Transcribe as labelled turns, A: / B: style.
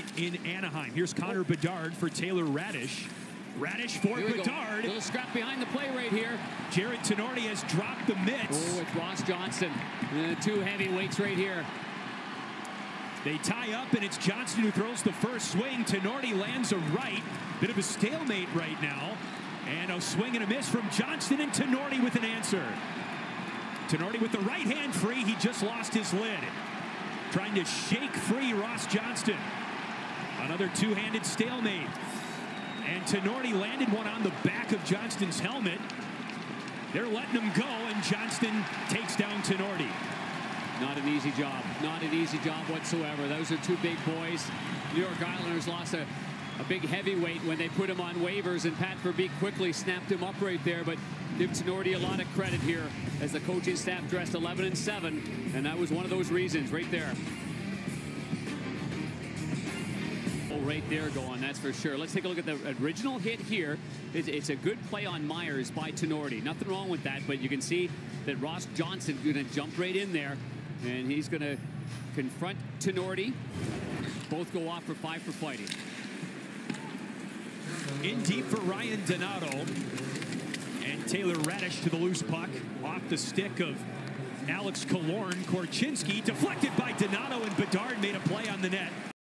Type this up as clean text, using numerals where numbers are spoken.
A: in Anaheim. Here's Connor Bedard for Taylor Radish. Radish for Bedard.
B: Little scrap behind the play right here.
A: Jared Tinordi has dropped the mitts.
B: Oh, it's Ross Johnston. Two heavyweights right here.
A: They tie up, and it's Johnston who throws the first swing. Tinordi lands a right. Bit of a stalemate right now. And a swing and a miss from Johnston, and Tinordi with an answer. Tinordi with the right hand free. He just lost his lid. Trying to shake free Ross Johnston. Another two-handed stalemate. And Tinordi landed one on the back of Johnston's helmet. They're letting him go, and Johnston takes down Tinordi.
B: Not an easy job. Not an easy job whatsoever. Those are two big boys. New York Islanders lost a big heavyweight when they put him on waivers, and Pat Verbeek quickly snapped him up right there. But give Tinordi a lot of credit here as the coaching staff dressed 11-7, and that was one of those reasons right there. Right there going, that's for sure. Let's take a look at the original hit here. It's a good play on Myers by Tinordi. Nothing wrong with that, but you can see that Ross Johnston going to jump right in there, and he's going to confront Tinordi. Both go off for 5 for fighting.
A: In deep for Ryan Donato. And Taylor Radish to the loose puck. Off the stick of Alex Killorn. Korchinski deflected by Donato, and Bedard made a play on the net.